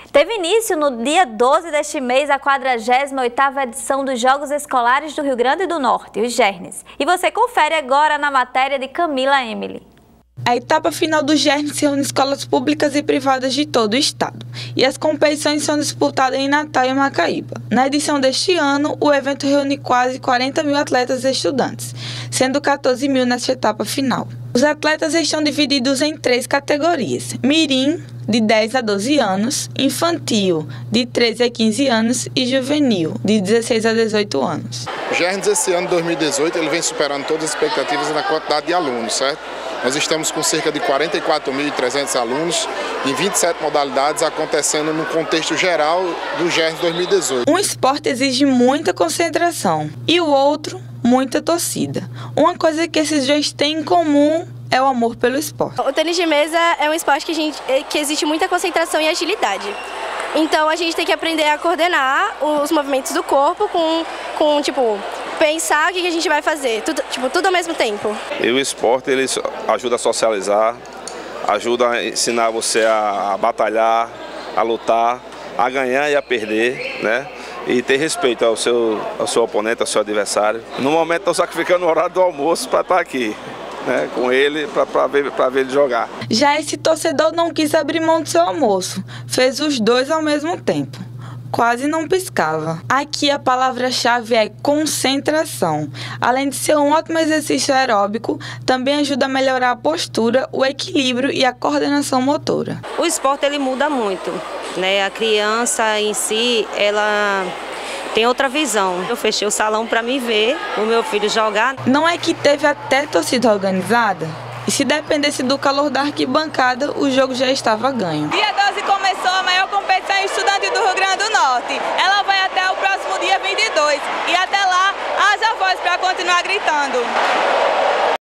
Teve início no dia 12 deste mês a 48ª edição dos Jogos Escolares do Rio Grande do Norte, os GERNES. E você confere agora na matéria de Camila Emily. A etapa final do GERNES reúne escolas públicas e privadas de todo o estado. E as competições são disputadas em Natal e Macaíba. Na edição deste ano, o evento reúne quase 40 mil atletas e estudantes, sendo 14 mil nesta etapa final. Os atletas estão divididos em 3 categorias: mirim, de 10 a 12 anos, infantil, de 13 a 15 anos e juvenil, de 16 a 18 anos. O GERNES esse ano, 2018, ele vem superando todas as expectativas na quantidade de alunos, certo? Nós estamos com cerca de 44.300 alunos em 27 modalidades acontecendo no contexto geral do GERNES 2018. Um esporte exige muita concentração e o outro, muita torcida. Uma coisa que esses dois têm em comum é o amor pelo esporte. O tênis de mesa é um esporte que existe muita concentração e agilidade. Então a gente tem que aprender a coordenar os movimentos do corpo com pensar o que a gente vai fazer, tudo ao mesmo tempo. E o esporte ele ajuda a socializar, ajuda a ensinar você a batalhar, a lutar, a ganhar e a perder, né? E ter respeito ao seu oponente, ao seu adversário. No momento estou sacrificando o horário do almoço para estar aqui, né, com ele, para ver ele jogar. Já esse torcedor não quis abrir mão do seu almoço, fez os dois ao mesmo tempo. Quase não piscava. Aqui a palavra-chave é concentração. Além de ser um ótimo exercício aeróbico, também ajuda a melhorar a postura, o equilíbrio e a coordenação motora. O esporte ele muda muito, né? A criança em si, ela tem outra visão. Eu fechei o salão para me ver o meu filho jogar. Não é que teve até torcida organizada? E se dependesse do calor da arquibancada, o jogo já estava ganho. Dia 12 começou a maior competição estudante do Rio Grande do Norte. Ela vai até o próximo dia 22. E até lá, haja voz para continuar gritando.